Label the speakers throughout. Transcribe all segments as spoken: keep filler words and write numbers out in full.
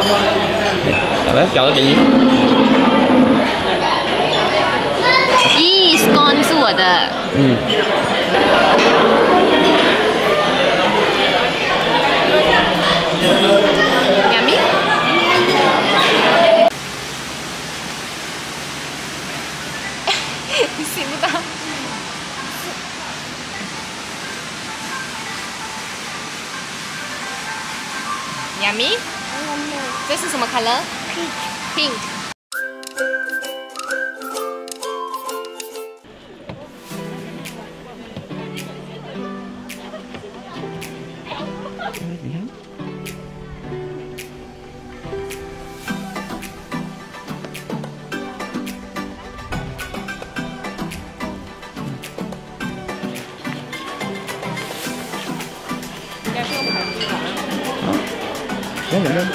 Speaker 1: 係咪？搞得俾你。
Speaker 2: 咦 ，scone 是我的。
Speaker 1: 嗯。
Speaker 2: Yummy。你吸不到。Yummy。这是什么 color？Pink。Pink。
Speaker 1: 我们这。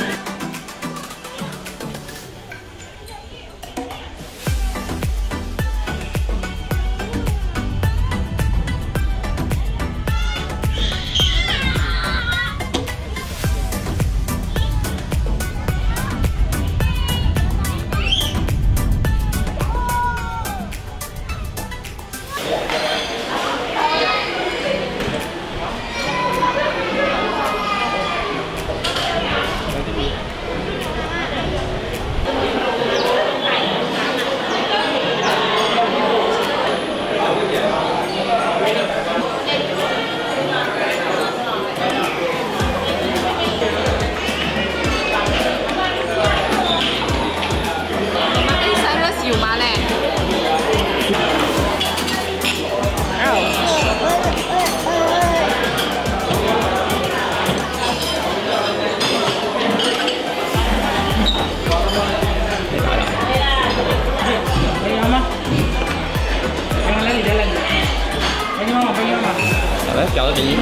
Speaker 1: 来，搞得给你。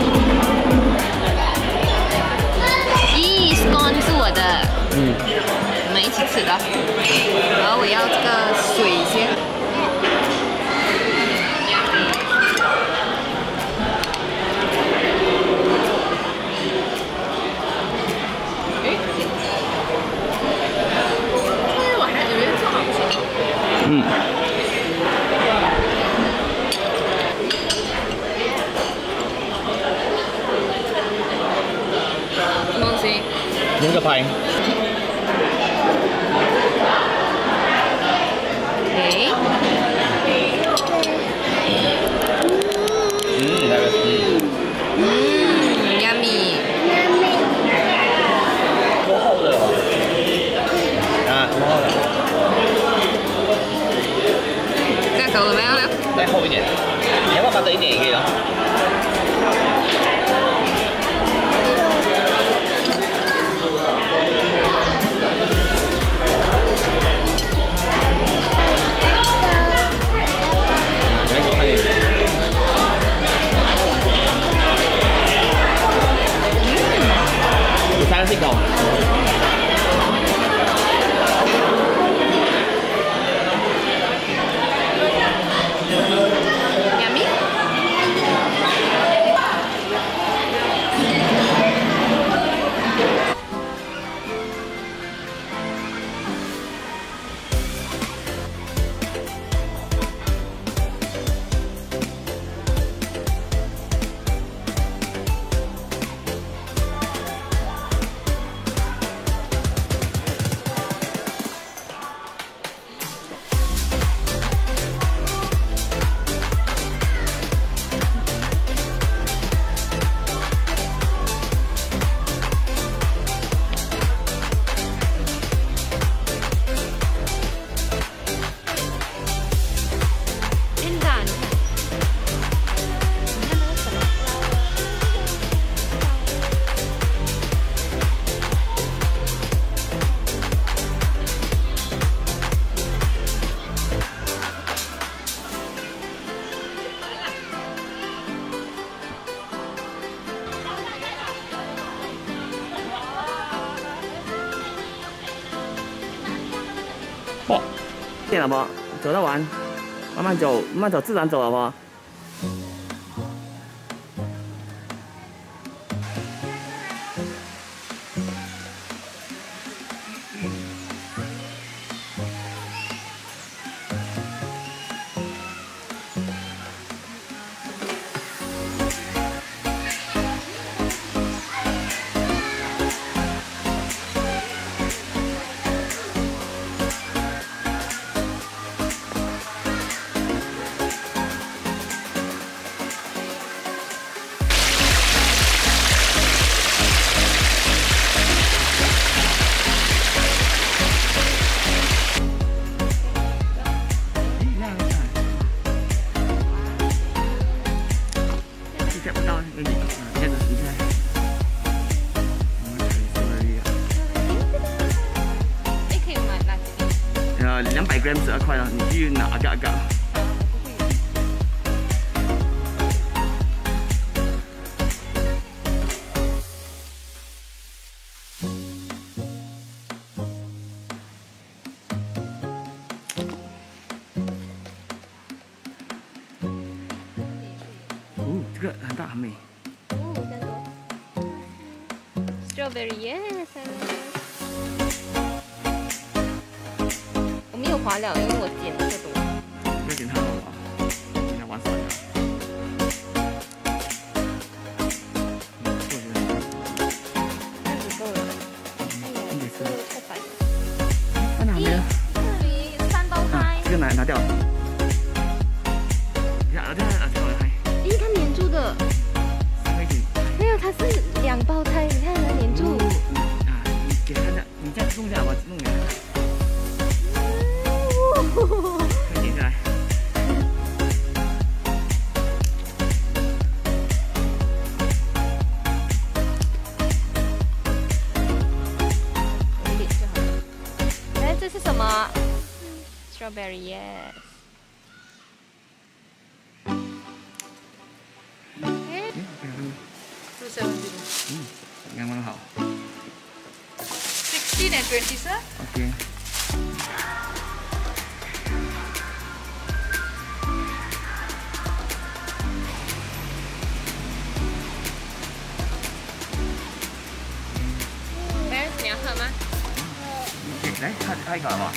Speaker 2: 咦 ，scone 是我的。
Speaker 1: 嗯。
Speaker 2: 我们一起吃的。然后我要这个水先。哎，我还以为这好吃。
Speaker 1: 嗯。 那个拍。
Speaker 2: 诶。
Speaker 1: 嗯，那个是。
Speaker 2: 嗯 ，yummy。
Speaker 1: 多厚的哦。啊，多厚的。
Speaker 2: 这样够了没有呢？
Speaker 1: 再厚一点，你要不要把这一点也可以哦。 三十口。
Speaker 2: Yummy。
Speaker 1: 哦，见了不？走得完，慢慢走，慢慢走，自然走，好不好？ 呃两百 gram 十二块了，你去拿阿嘎阿嘎。哦，这个很大很美。
Speaker 2: 哦，真的。Strawberry yes。我没有划了，因为我剪这个东西。
Speaker 1: 不要剪太多了啊，应该玩散了。
Speaker 2: 这样子够了。哎呀，这个太白了。
Speaker 1: 在哪边？
Speaker 2: 这里三胞胎。
Speaker 1: 这个拿拿掉。拿掉，拿掉，还。
Speaker 2: 咦，它粘住的。没有，它是两胞胎，你看它粘住。
Speaker 1: 啊，你给它这，你这样弄一下，我弄一下。快点下来。
Speaker 2: 一点就好了。哎，这是什么 ？Strawberry yes。
Speaker 1: 嗯，刚刚好。
Speaker 2: Sixteen and twenty, sir.
Speaker 1: OK。
Speaker 2: Parents， 你要喝吗？
Speaker 1: 来，他他一个好不好？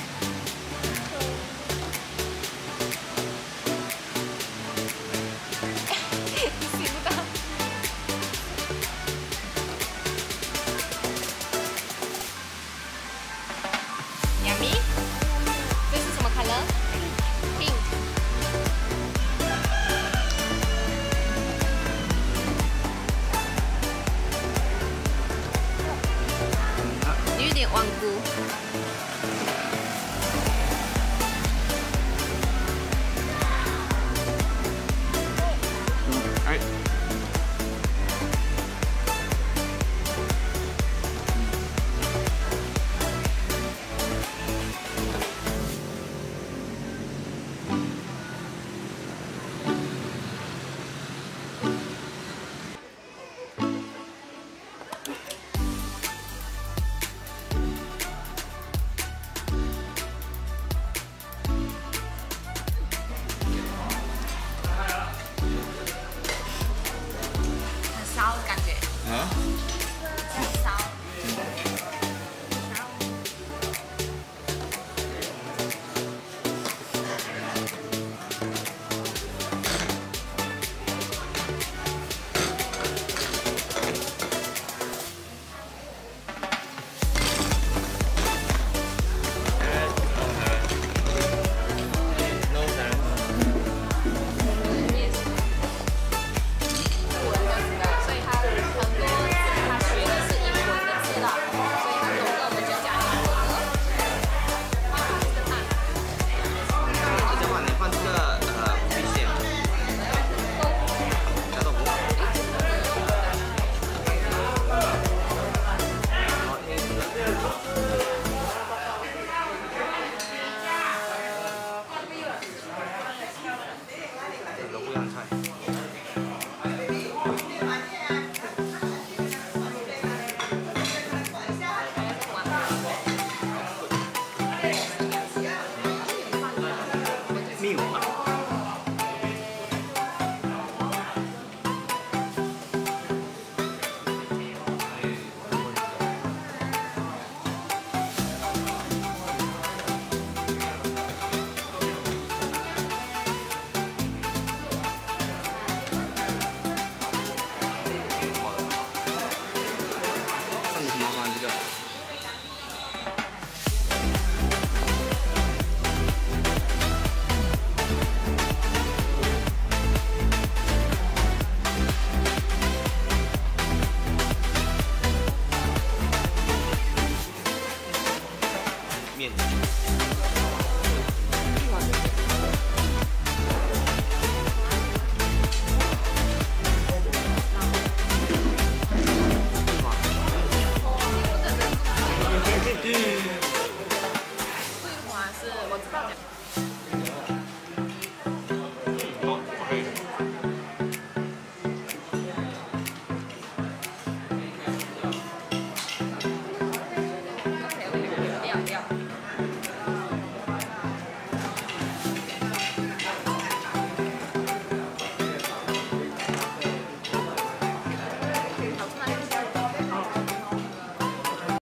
Speaker 2: 洗不到。Yummy。这是什么 color？Pink。有点顽固。